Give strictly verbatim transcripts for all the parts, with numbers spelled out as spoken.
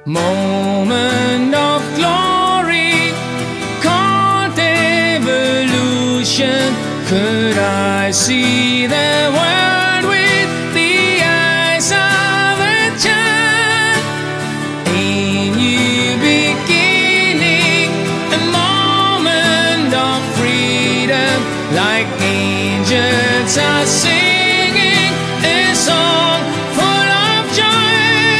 Moment of glory, called evolution. Could I see the world with the eyes of a child? A new beginning, a moment of freedom, like angels are singing a song full of joy.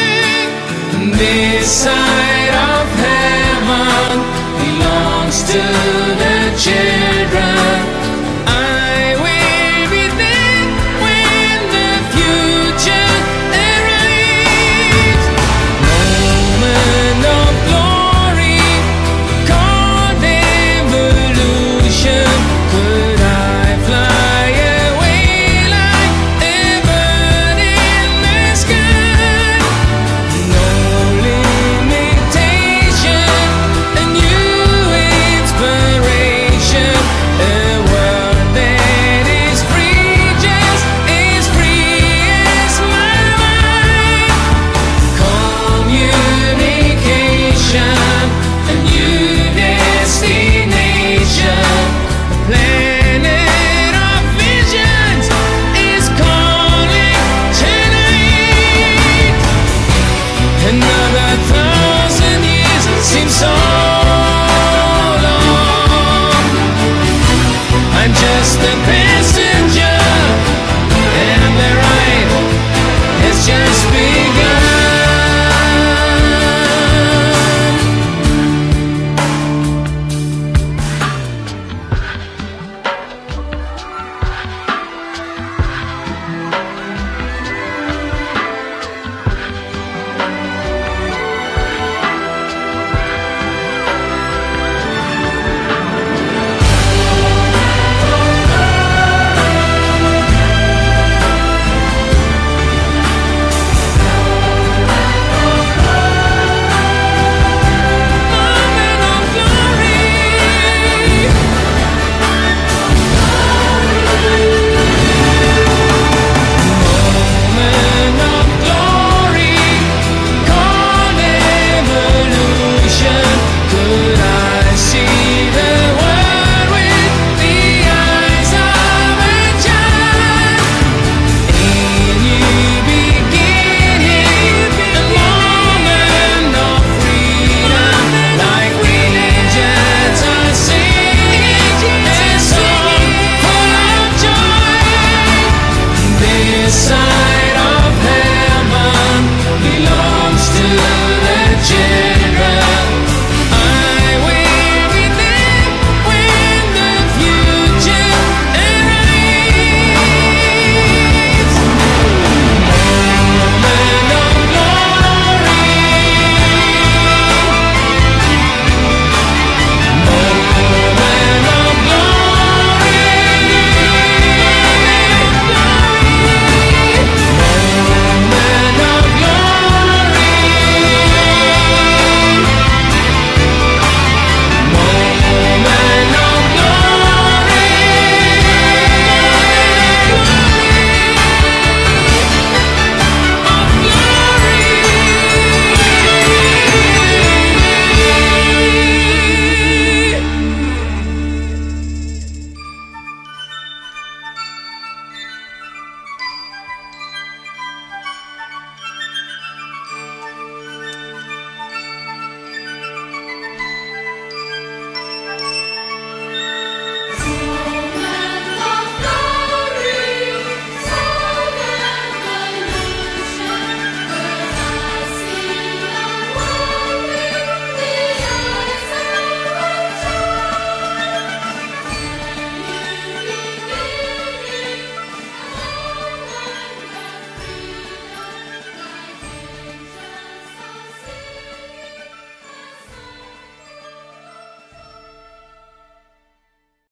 This side of heaven belongs to the children. I will be there when the future arrives. Moment of glory, called evolution. Could I fly away like a bird in the sky? No limitation, a new inspiration, a world that is free, just as free as my mind. Communication, a new destination, a planet of visions is calling tonight. Another thousand years seems so